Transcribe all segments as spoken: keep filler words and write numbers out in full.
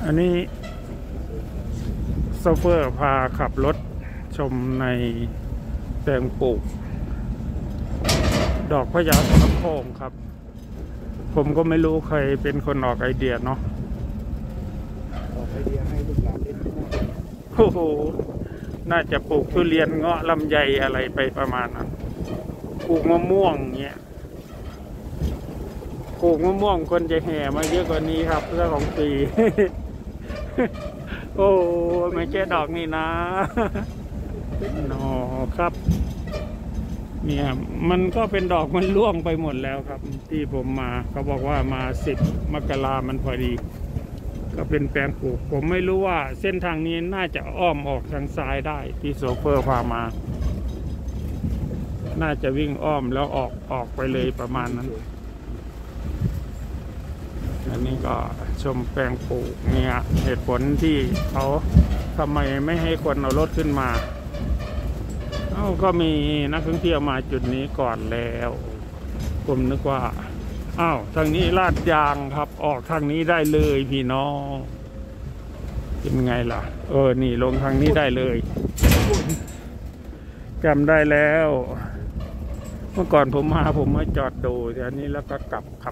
อันนี้โซเฟอร์พาขับรถชมในแปลงปลูกดอกพญาสะโพกครับผมก็ไม่รู้ใครเป็นคนออกไอเดียเนาะออกไอเดียให้ลูกหลานได้ดูโอ้โหน่าจะปลูกทุเรียนเงาะลำไยอะไรไปประมาณนั้นปลูกมะม่วงเงี้ยปลูกมะม่วงคนจะแห่มาเยอะกว่านี้ครับเรื่องของปี โอ้ไม่ใช่ดอกนี่นะนอครับเนี่ยมันก็เป็นดอกมันร่วงไปหมดแล้วครับที่ผมมาเขาบอกว่ามาสิบมกรามันพอดีก็เป็นแปลงปลูกผมไม่รู้ว่าเส้นทางนี้น่าจะอ้อมออกทางซ้ายได้ที่โซเฟอร์พามาน่าจะวิ่งอ้อมแล้วออกออกไปเลยประมาณนั้นอันนี้ก็ชมแปลงปลูกเนี่ยเหตุผลที่เขาทำไมไม่ให้คนเอารถขึ้นมาเอ้าก็มีนักท่องเที่ยวมาจุดนี้ก่อนแล้วผมนึกว่าอ้าวทางนี้ลาดยางครับออกทางนี้ได้เลยพี่น้องเป็นไงล่ะเออนี่ลงทางนี้ได้เลยจำได้แล้วเมื่อก่อนผมมาผมมาจอดดูแต่อันนี้แล้วก็กลับขับ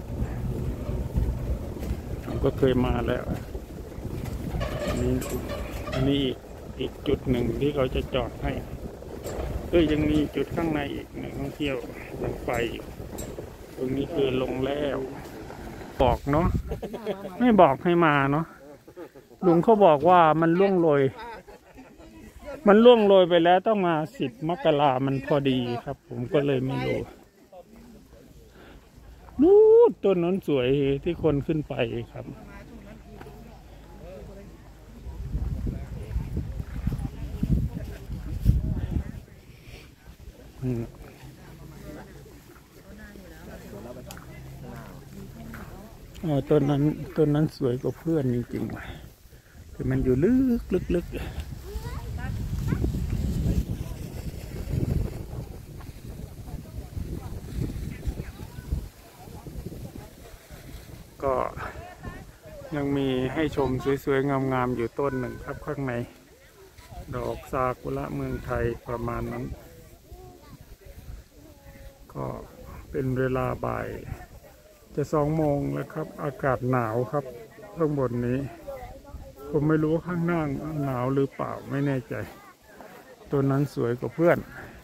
ผมก็เคยมาแล้วอันนี้อันนี้อีกจุดหนึ่งที่เขาจะจอดให้ก็ยังมีจุดข้างในอีกนักท่องเที่ยวยังไปตรงนี้คือลงแล้วบอกเนาะไม่บอกให้มาเนาะลุงเขาบอกว่ามันล่วงโรยมันล่วงโรยไปแล้วต้องมาสิบมกรามันพอดีครับผมก็เลยไม่รู้นู้นต้นนั้นสวยที่คนขึ้นไปครับอ๋อต้นนั้นต้นนั้นสวยกว่าเพื่อนจริงๆแต่มันอยู่ลึกลึกลึกก็ยังมีให้ชมสวยๆงามๆอยู่ต้นหนึ่งครับข้างในดอกซากุระเมืองไทยประมาณนั้นก็เป็นเวลาบ่ายจะสองโมงแล้วครับอากาศหนาวครับข้างบนนี้ผมไม่รู้ข้างหน้าหนาวหรือเปล่าไม่แน่ใจตัวนั้นสวยกว่าเพื่อน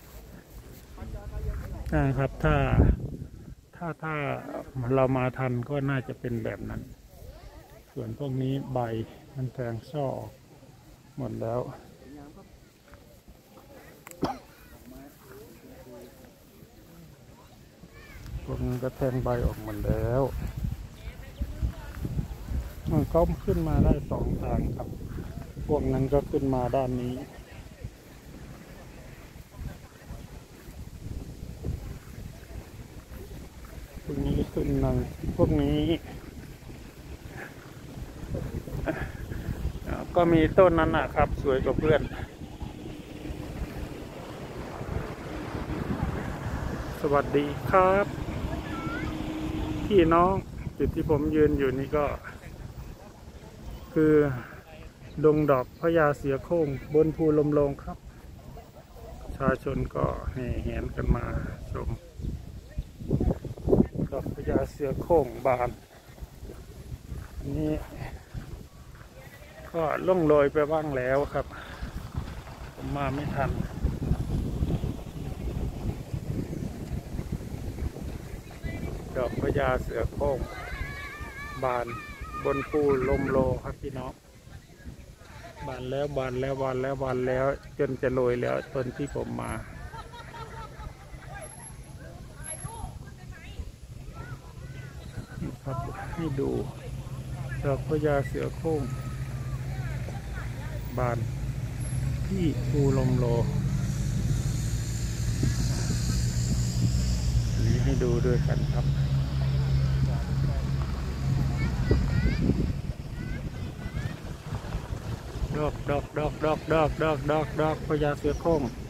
นะครับถ้าถ้าถ้าเรามาทันก็น่าจะเป็นแบบนั้นส่วนพวกนี้ใบมันแทงช่อหมดแล้วพวกนี้ก็แทงใบออกหมดแล้วมันก็ขึ้นมาได้สองทางครับพวกนั้นก็ขึ้นมาด้านนี้พวกนี้ขึ้นนังพวกนี้ก็มีต้นนั้นนะครับสวยกว่าเพื่อนสวัสดีครับพี่น้องจุดที่ผมยืนอยู่นี่ก็คือดงดอกพญาเสือโคร่งบนภูลมโลงครับประชาชนก็แห่แหนกันมาชมดอกพญาเสือโคร่งบานอันนี้ก็ล่วงโรยไปบ้างแล้วครับผมมาไม่ทันดอกพญาเสือโคร่งบานบนภูลมโลครับพี่น้องบานแล้วบานแล้วบานแล้วบานแล้วจนจะโรยแล้วต้นที่ผมมาครับให้ดูดอกพญาเสือโคร่งบานที่ภูลมโลอันนี้ให้ดูด้วยกันครับดอกดอกดอกดอกดอกดอกดอกดอกพญาเสือโคร่ง